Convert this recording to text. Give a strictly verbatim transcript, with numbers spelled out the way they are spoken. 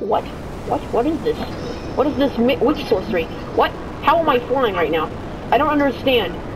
What? What? What is this? What is this witch sorcery? What? How am I flying right now? I don't understand.